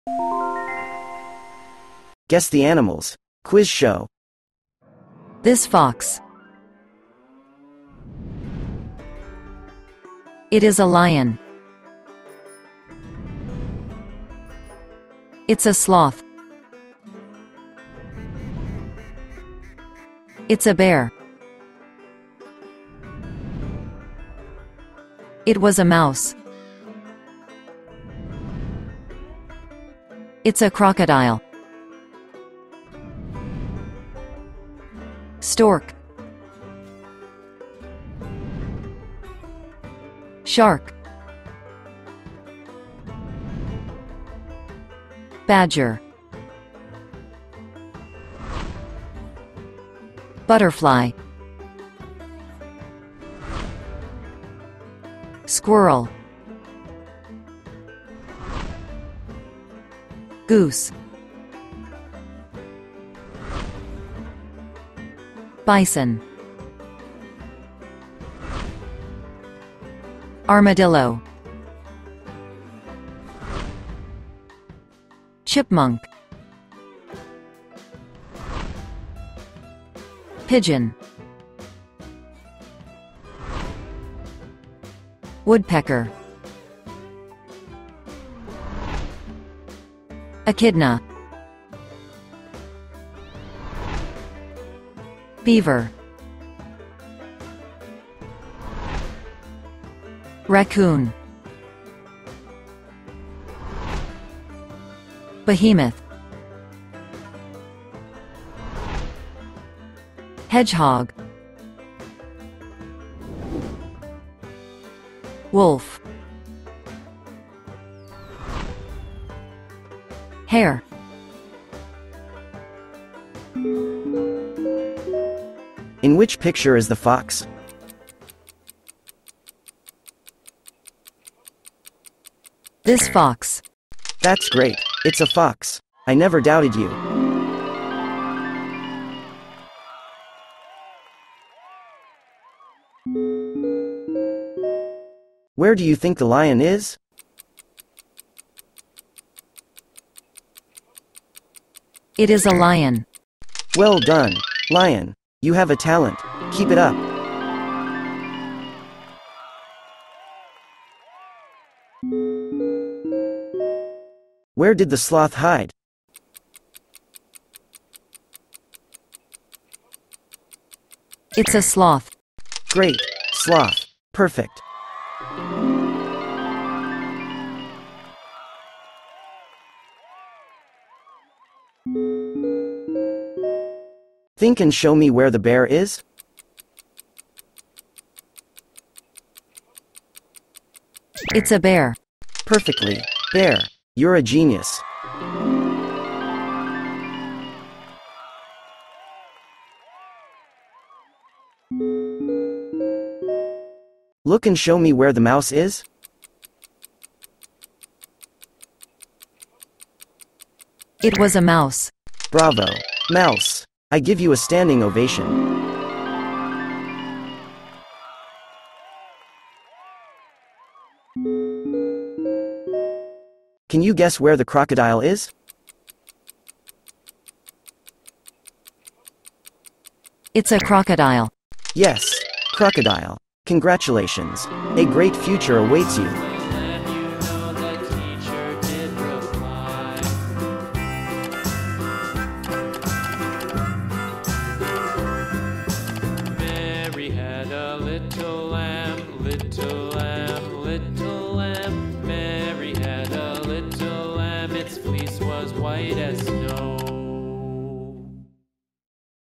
Guess the animals. Quiz show. This fox. It is a lion. It's a sloth. It's a bear. It was a mouse. It's a crocodile. Stork. Shark. Badger. Butterfly. Squirrel. Goose. Bison. Armadillo. Chipmunk. Pigeon. Woodpecker. Echidna. Beaver. Raccoon. Behemoth. Hedgehog. Wolf. Hare. In which picture is the fox? This fox. That's great. It's a fox. I never doubted you. Where do you think the lion is? It is a lion. Well done, lion. You have a talent. Keep it up. Where did the sloth hide? It's a sloth. Great, sloth. Perfect. Think and show me where the bear is? It's a bear. Perfectly. Bear, you're a genius. Look and show me where the mouse is? It was a mouse. Bravo, mouse. I give you a standing ovation. Can you guess where the crocodile is? It's a crocodile. Yes, crocodile. Congratulations. A great future awaits you. Mary had a little lamb, little lamb, little lamb. Mary had a little lamb, its fleece was white as snow.